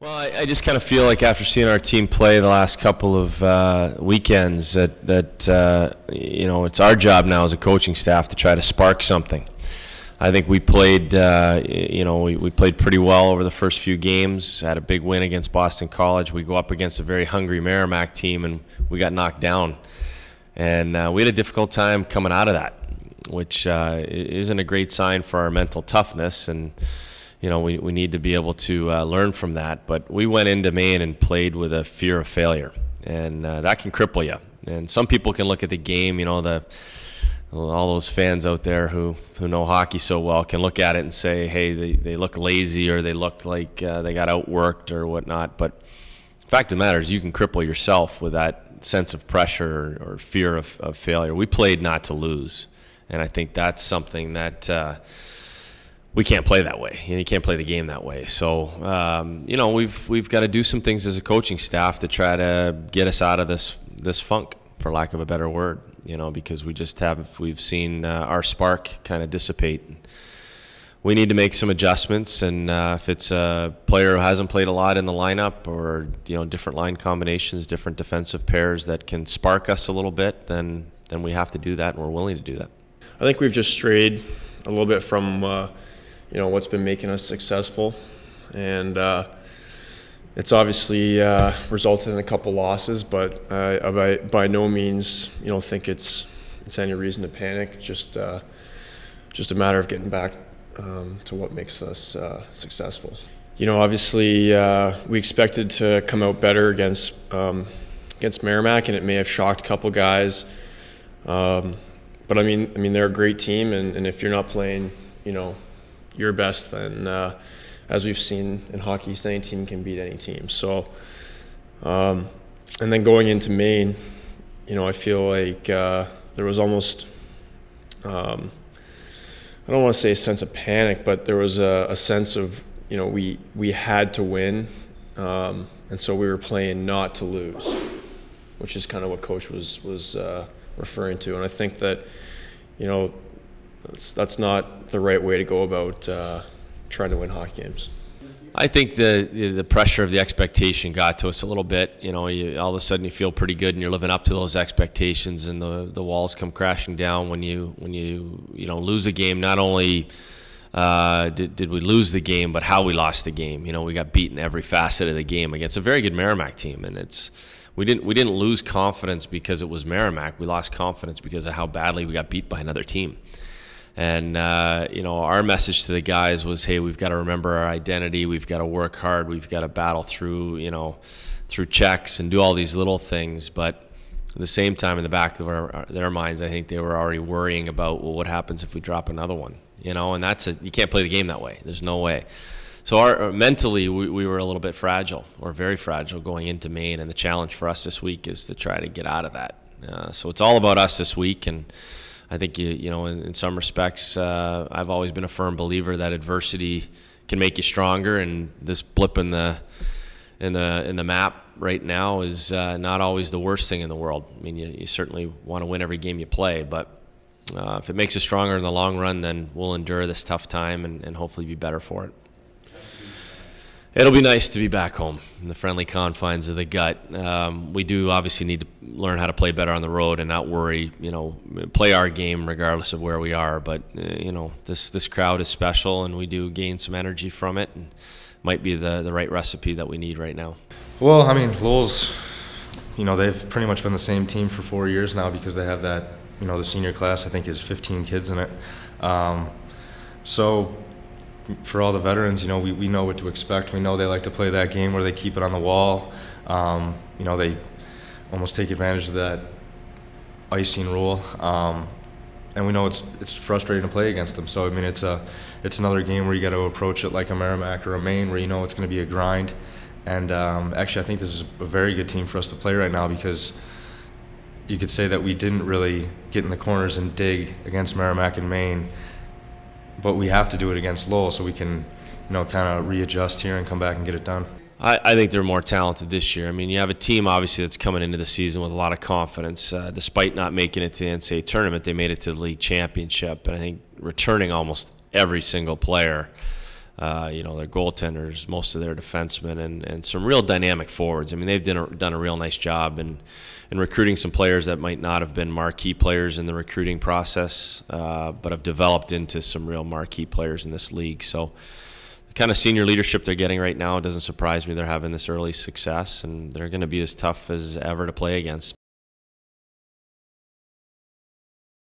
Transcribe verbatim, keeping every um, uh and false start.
Well, I, I just kind of feel like after seeing our team play the last couple of uh, weekends that, that uh, you know, it's our job now as a coaching staff to try to spark something. I think we played, uh, you know, we, we played pretty well over the first few games, had a big win against Boston College. We go up against a very hungry Merrimack team, and we got knocked down. And uh, we had a difficult time coming out of that, which uh, isn't a great sign for our mental toughness. And you know, we, we need to be able to uh, learn from that. But we went into Maine and played with a fear of failure, and uh, that can cripple you. And some people can look at the game, you know, the all those fans out there who, who know hockey so well can look at it and say, hey, they, they look lazy, or they looked like uh, they got outworked or whatnot. But the fact of the matter is you can cripple yourself with that sense of pressure or, or fear of, of failure. We played not to lose, and I think that's something that uh, – we can't play that way. You can't play the game that way. So, um, you know, we've we've got to do some things as a coaching staff to try to get us out of this this funk, for lack of a better word. You know, because we just have we've seen uh, our spark kind of dissipate. We need to make some adjustments, and uh, if it's a player who hasn't played a lot in the lineup, or you know, different line combinations, different defensive pairs that can spark us a little bit, then then we have to do that, and we're willing to do that. I think we've just strayed a little bit from. Uh, you know, what's been making us successful, and uh, it's obviously uh, resulted in a couple losses, but uh, I by, by no means, you know, think it's it's any reason to panic. Just uh, just a matter of getting back um, to what makes us uh, successful. You know, obviously uh, we expected to come out better against um, against Merrimack, and it may have shocked a couple guys. Um, but I mean, I mean, they're a great team, and, and if you're not playing, you know, your best, then uh, as we've seen in hockey, any team can beat any team. So, um, and then going into Maine, you know, I feel like uh, there was almost, um, I don't want to say a sense of panic, but there was a, a sense of, you know, we we had to win, um, and so we were playing not to lose, which is kind of what Coach was was uh, referring to. And I think that, you know, That's, that's not the right way to go about uh, trying to win hockey games. I think the the pressure of the expectation got to us a little bit. You know, you, all of a sudden you feel pretty good and you're living up to those expectations, and the the walls come crashing down when you when you you know lose a game. Not only uh, did did we lose the game, but how we lost the game. You know, we got beaten every facet of the game against a very good Merrimack team, and it's we didn't we didn't lose confidence because it was Merrimack. We lost confidence because of how badly we got beat by another team. And, uh, you know, our message to the guys was, hey, we've got to remember our identity. We've got to work hard. We've got to battle through, you know, through checks and do all these little things. But at the same time, in the back of our, their minds, I think they were already worrying about, well, what happens if we drop another one? You know, and that's a, you can't play the game that way. There's no way. So our, mentally, we, we were a little bit fragile, or very fragile, going into Maine. And the challenge for us this week is to try to get out of that. Uh, so it's all about us this week. And I think, you, you know, in, in some respects, uh, I've always been a firm believer that adversity can make you stronger, and this blip in the in the in the map right now is uh, not always the worst thing in the world. I mean, you, you certainly want to win every game you play, but uh, if it makes us stronger in the long run, then we'll endure this tough time and, and hopefully be better for it. It'll be nice to be back home in the friendly confines of the gut. Um, we do obviously need to learn how to play better on the road and not worry, you know, play our game regardless of where we are. But, uh, you know, this this crowd is special, and we do gain some energy from it, and might be the, the right recipe that we need right now. Well, I mean, Lowell's, you know, they've pretty much been the same team for four years now because they have that, you know, the senior class, I think, is fifteen kids in it. Um, so... For all the veterans, you know, we, we know what to expect. We know they like to play that game where they keep it on the wall. Um, you know, they almost take advantage of that icing rule. Um, and we know it's it's frustrating to play against them. So, I mean, it's a it's another game where you got to approach it like a Merrimack or a Maine, where you know it's going to be a grind. And um, actually, I think this is a very good team for us to play right now, because you could say that we didn't really get in the corners and dig against Merrimack and Maine. But we have to do it against Lowell so we can, you know, kind of readjust here and come back and get it done. I, I think they're more talented this year. I mean, you have a team, obviously, that's coming into the season with a lot of confidence. Uh, despite not making it to the N C A A tournament, they made it to the league championship. And I think returning almost every single player uh, you know, their goaltenders, most of their defensemen, and, and some real dynamic forwards. I mean, they've done a, done a real nice job in, in recruiting some players that might not have been marquee players in the recruiting process, uh, but have developed into some real marquee players in this league. So the kind of senior leadership they're getting right now, it doesn't surprise me they're having this early success, and they're going to be as tough as ever to play against.